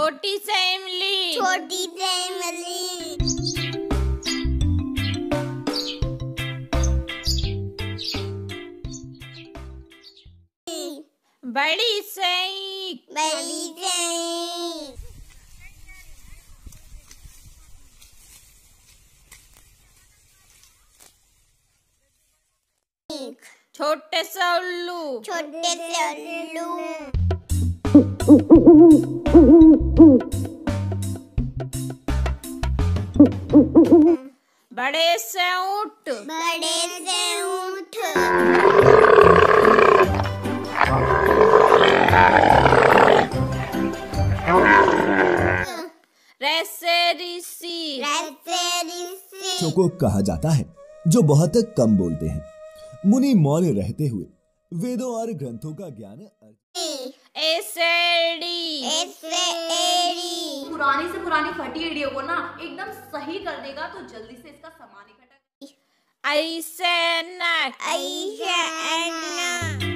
छोटी से इमली, छोटी से इमली। बड़ी से ईंख, बड़ी से ईंख। छोटे से उल्लू, छोटे से उल्लू। बड़े से ऊंट, बड़े से ऊंट। रैसे ऋषि, रैसे ऋषि। को कहा जाता है जो बहुत कम बोलते हैं। मुनि मौन रहते हुए वेदों और ग्रंथों का ज्ञान। ऐसे एड़ी, पुरानी से पुरानी फटी एड़ियों को ना एकदम सही कर देगा तो जल्दी से इसका सामान इकट्ठा। ऐसे नक, ऐसे अन्ना।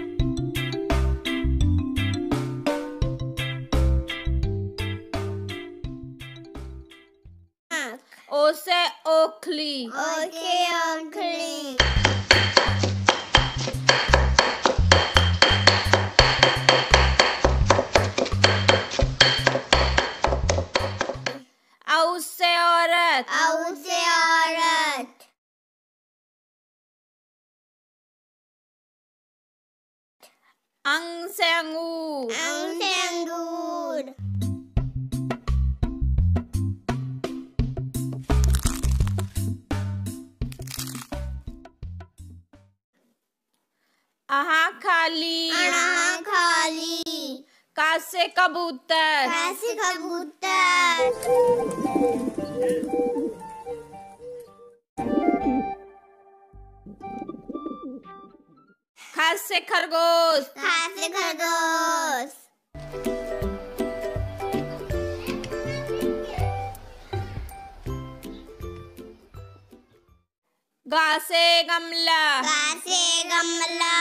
ओसे ओखली, ओके ओखली। औ से औरत, औ से औरत। अंग से अंगूर, अंग से अंगूर। आहा खाली, अणा खाली। का से कबूतर, का से कबूतर। खा से खरगोश, खा से खरगोश। गा से गमला, गा से गमला।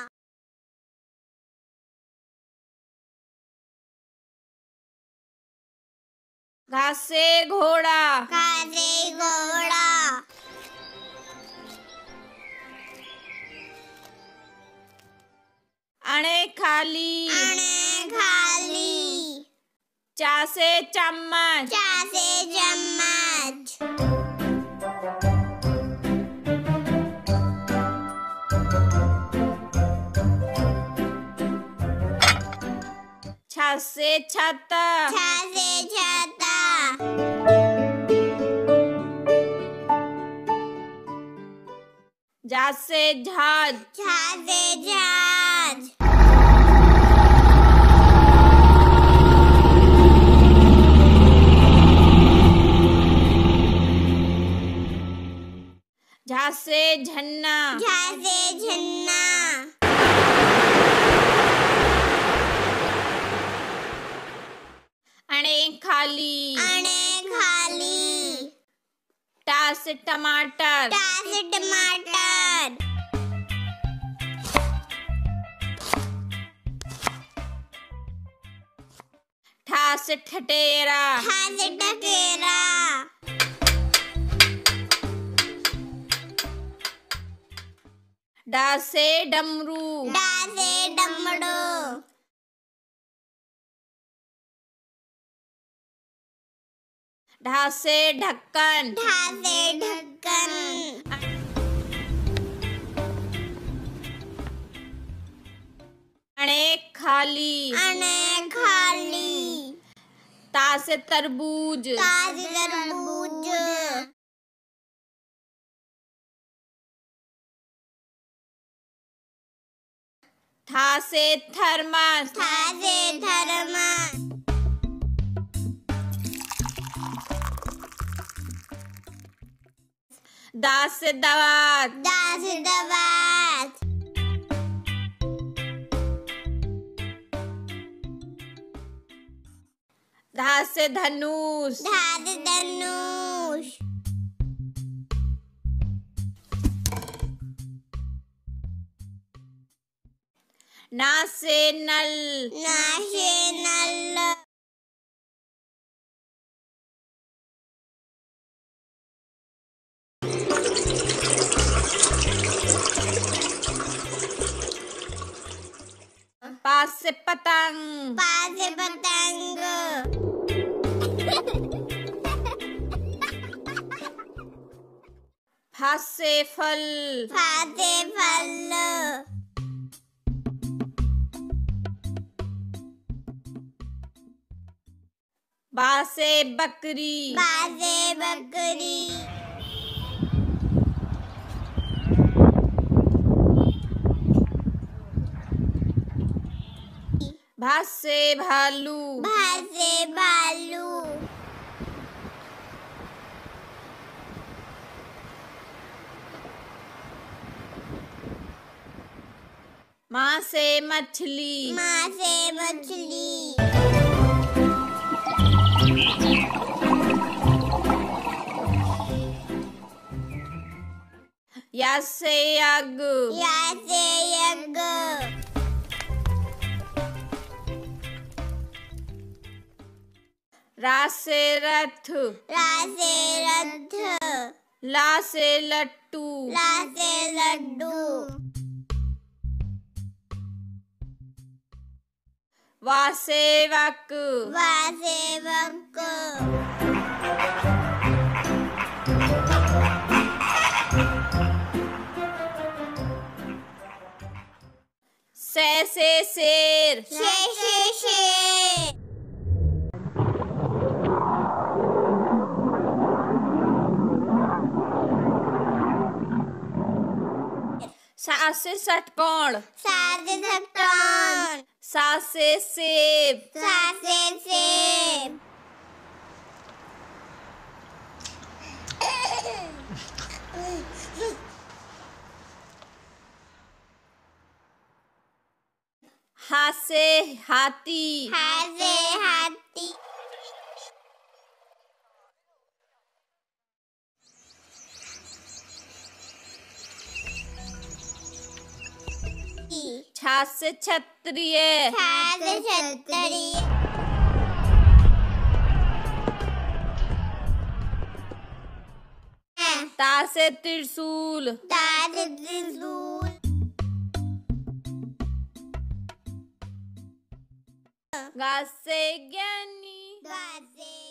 घा से घोड़ा, घा से घोड़ा। अणे खाली, अणे खाली। चा से चम्मच, चा से चम्मच। छा से छाता, छा से छाता। जा से जहाज, झा से जहाज। झा से झन्ना, झा से झन्ना। अणे खाली, अणे खाली। टा से टमाटर, टा से टमाटर। ठा से ठटेरा, ठा से टकेरा। डा से डमरू, डा से डमरू। ढा से ढक्कन, ढा से ढक्कन। अणे खाली, अणे खाली। ता से तरबूज, ता से तरबूज। था से थर्मस, था से थर्मस। दा से दवात, दा से दवात। धा से धनुष, धा से धनुष। ना से नल, ना से नल। पा से पतंग। पा से पतंग। फा से फल। फा से फल। बा से बकरी। बा से बकरी। भा से भालू। भा से भालू। मा से मछली। मा से मछली। या से यज्ञ। या से यज्ञ। रा से रथ। रा से रथ। ला से लट्टू। ला से लड्डू। वा से वक। वा से वक। से शेर। शेर। सा से षटकोण। सा से षटकोण। सा से सेब। सा से सेब। हा से हाथी। हा से हाथी। छा से क्षत्रिय। छा से क्षत्रिय। ता से त्रिशूल। ता से त्रिशूल। गा से ज्ञानी। गा से